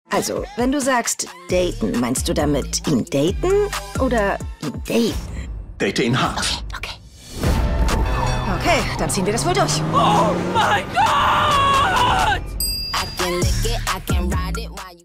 Also, wenn du sagst daten, meinst du damit ihn daten oder ihn daten? Date ihn hart. Okay. Okay, dann ziehen wir das wohl durch. Oh mein Gott!